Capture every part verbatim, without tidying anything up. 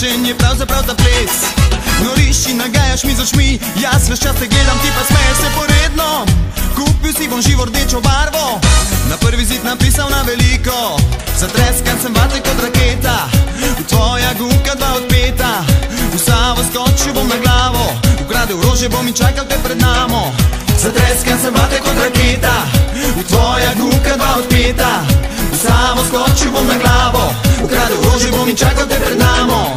kakšen je pravzaprav ta ples. Noriš in nagajaš mi z očmi, jaz ves čas te gledam, ti pa smeješ se poredno. Kupil si bom živo rdečo barvo, na prvi zid napisal na veliko. Zatreskan sem vate kot raketa, v tvoja gumka dva odpeta. V Savo skočil bom na glavo, ukradel rože bom in čakal te pred namo. Zatreskan sem vate kot raketa, v tvoja gumka dva odpeta. V Savo skočil bom na glavo, ukradel rože bom in čakal te pred namo.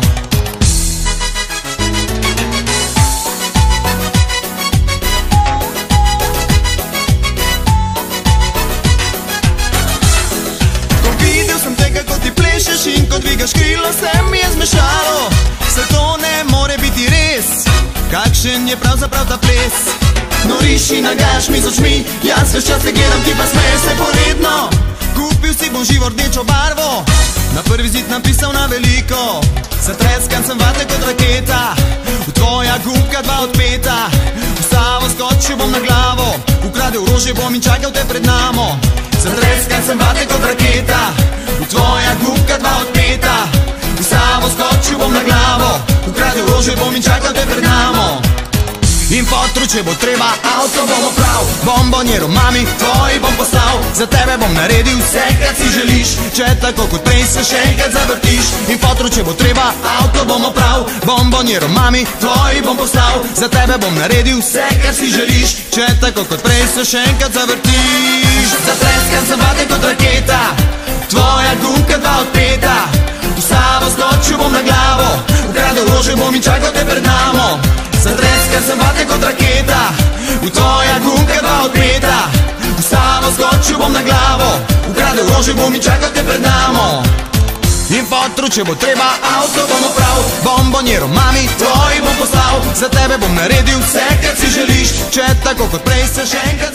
In ko dvigaš krilo, se mi je zmešalo. Vse to ne more biti res, kakšen je pravzaprav ta ples. Noriš in nagajaš mi z očmi, jaz ves čas te gledam, ti pa smeješ se poredno. Kupil si bom živo rdečo barvo, na prvi zid napisal na veliko. Zatreskan sem vate kot raketa, v tvoja gumka dva odpeta. V Savo skočil bom na glavo, ukradel rože bom in čakal te pred namo. Zatreskan sem vate kot raketa, v tvoja gumka dva odpeta. V Savo skočil bom na glavo, ukradel rože bom in čakal te pred namo. In potru, če bo treba, avto bom oprav, bombonjero mami, tvoji bom poslal. Za tebe bom naredil vse, kar si želiš, če tako kot prej se še enkrat zavrtiš. In potru, če bo treba, avto bom oprav, bombonjero mami, tvoji bom poslal. Za tebe bom naredil vse, kar si želiš, če tako kot prej se še enkrat zavrtiš. Zatreskan sem vate kot raketa, tvoja gumka dva odpeta. V Savo skočil bom na glavo, ukradel rože bom in čakal te pred namo. Zatreskan sem vate kot raketa, v tvoja gumka dva odpeta. V Savo skočil bom na glavo, ukradel rože bom in čakal te pred namo. In potru, če bo treba, avto bom oprav, bombonjero mami, tvoji bom poslal. Za tebe bom naredil vse, kar si želiš, če tako kot prej se še enkrat